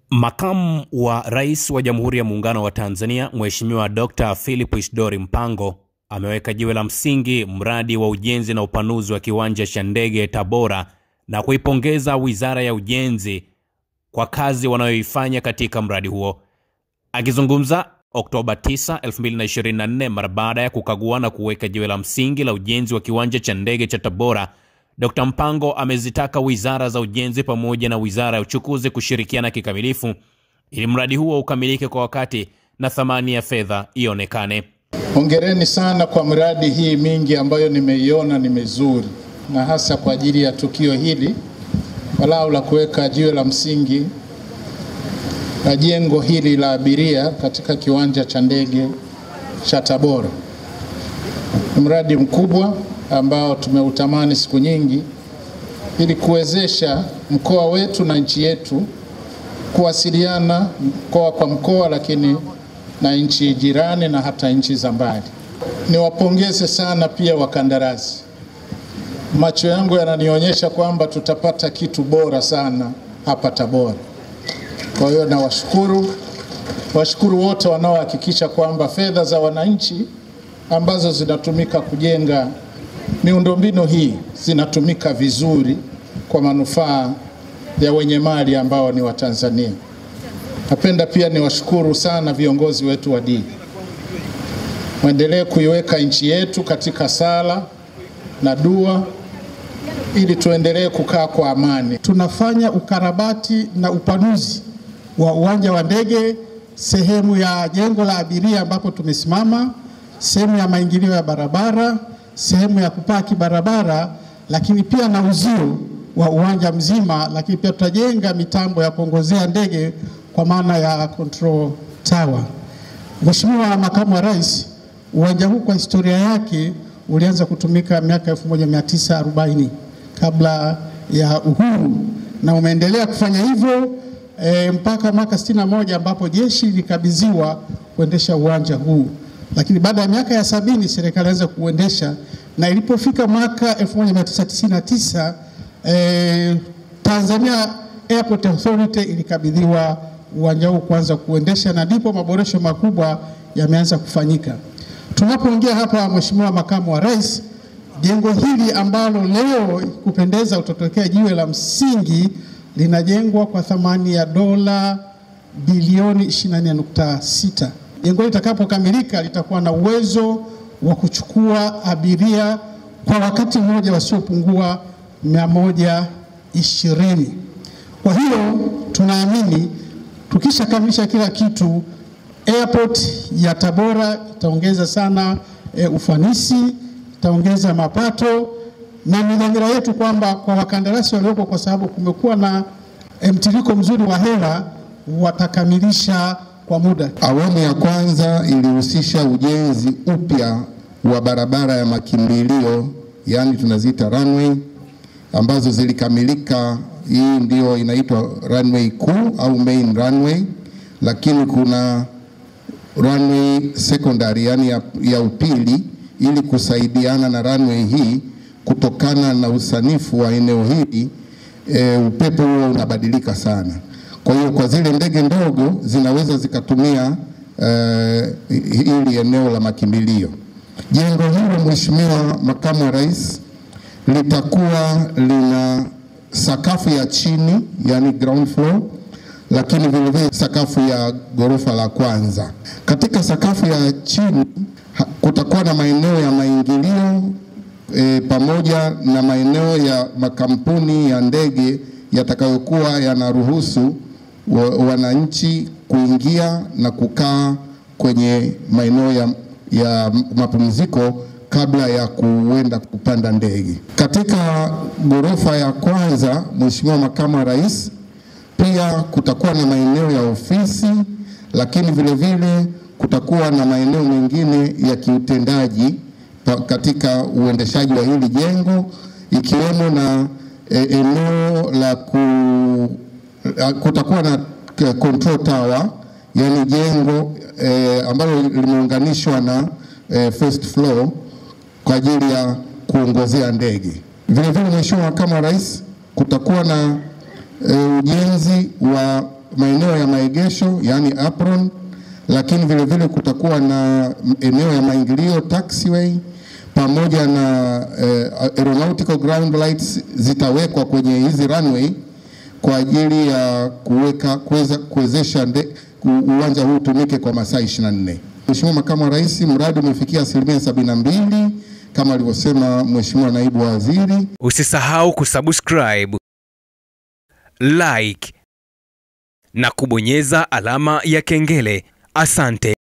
Makamu wa Rais wa Jamhuri ya Muungano wa Tanzania, Mheshimiwa Dkt. Mpango ameweka jiwe la msingi mradi wa ujenzi na upanuzi wa kiwanja cha Ndege Tabora na kuipongeza Wizara ya Ujenzi kwa kazi wanayoifanya katika mradi huo. Akizungumza Octoba 9, 2024 mara baada ya kukagua na kuweka jiwe la msingi la ujenzi wa kiwanja cha ndege cha Tabora, Dkt. Mpango amezitaka wizara za ujenzi pamoja na Wizara ya Uchukuzi kushirikiana kikamilifu ili mradi huo ukamilike kwa wakati na thamani ya fedha ionekane. Hongereni sana kwa mradi hii mingi ambayo nimeiona ni mizuri, na hasa kwa ajili ya tukio hili walau la kuweka jiwe la msingi la jengo hili la abiria katika kiwanja cha ndege cha Tabora. Mradi mkubwa ambao tumeutamani siku nyingi ili kuwezesha mkoa wetu na nchi yetu kuwasiliana mkoa kwa mkoa, lakini na nchi jirani na hata nchi za mbali. Niwapongeze sana pia wakandarasi. Macho yangu yananionyesha kwamba tutapata kitu bora sana hapa Tabora. Kwa hiyo na washukuru wote wanaohakikisha kwamba fedha za wananchi ambazo zinatumika kujenga miundombinu hii zinatumika vizuri kwa manufaa ya wenye mali ambao ni Watanzania. Napenda pia niwashukuru sana viongozi wetu wa dini. Muendelee kuiweka nchi yetu katika sala na dua ili tuendelee kukaa kwa amani. Tunafanya ukarabati na upanuzi wa uwanja wa ndege, sehemu ya jengo la abiria ambapo tumesimama, sehemu ya maingilio ya barabara, sehemu ya kupaki barabara, lakini pia na uzio wa uwanja mzima, lakini pia tutajenga mitambo ya kuongozea ndege kwa maana ya control tower. Mheshimiwa Makamu wa Rais, uwanja huu kwa historia yake ulianza kutumika miaka 1940 kabla ya uhuru, na umeendelea kufanya hivyo mpaka mwaka 61 ambapo jeshi likabidhiwa kuendesha uwanja huu. Lakini baada ya miaka ya 70 serikali ilianza kuendesha, na ilipofika mwaka 1999 Tanzania Airport Authority ilikabidhiwa uwanja huu kuanza kuendesha, na ndipo maboresho makubwa yameanza kufanyika. Tunapoongea hapa, Mheshimiwa Makamu wa Rais, jengo hili ambalo leo kupendeza utotokea jiwe la msingi linajengwa kwa thamani ya dola bilioni 24.6. Jengo hili litakapokamilika litakuwa na uwezo wa kuchukua abiria kwa wakati mmoja wasiopungua 120. Kwa hiyo tunaamini tukishakamilisha kila kitu, airport ya Tabora itaongeza sana ufanisi, itaongeza mapato, na ni dhamira yetu kwamba kwa wakandarasi walioko, kwa sababu kumekuwa na mtiririko mzuri wa hela, watakamilisha kwa muda. Awamu ya kwanza ilihusisha ujenzi upya wa barabara ya makimbilio, yani tunaziita runway, ambazo zilikamilika. Hii ndio inaitwa runway kuu au main runway, lakini kuna runway secondary, yani ya upili, ili kusaidiana na runway hii. Kutokana na usanifu wa eneo hili, upepo huo unabadilika sana. Kwa hiyo kwa zile ndege ndogo zinaweza zikatumia hili eneo la makimbilio. Jengo hilo, Mheshimiwa Makamu wa Rais, litakuwa lina sakafu ya chini, yani ground floor, lakini vile vile sakafu ya ghorofa la kwanza. Katika sakafu ya chini kutakuwa na maeneo ya maingilio pamoja na maeneo ya makampuni ya ndege yatakayokuwa yanaruhusu wananchi kuingia na kukaa kwenye maeneo ya mapumziko kabla ya kuenda kupanda ndege. Katika ghorofa ya kwanza, Mheshimiwa Makamu wa Rais, pia kutakuwa na maeneo ya ofisi, lakini vile vile kutakuwa na maeneo mengine ya kiutendaji katika uendeshaji wa hili jengo, ikiwemo na eneo la kutakuwa na control tower, yani jengo ambalo limeunganishwa na first floor kwa ajili ya kuongozea ndege. Vile vile, Mheshimiwa Makamu wa Rais, kutakuwa na ujenzi wa maeneo ya maegesho yani apron, lakini vile vile kutakuwa na eneo ya maingilio taxiway, pamoja na aeronautical ground lights zitawekwa kwenye hizi runway kwa ajili ya kuwezesha uwanja huu utumike kwa masaa 24. Mheshimiwa Makamu wa Rais, mradi umefikia 72% kama alivyosema Mheshimiwa Naibu Waziri. Usisahau kusubscribe, like na kubonyeza alama ya kengele. Asante.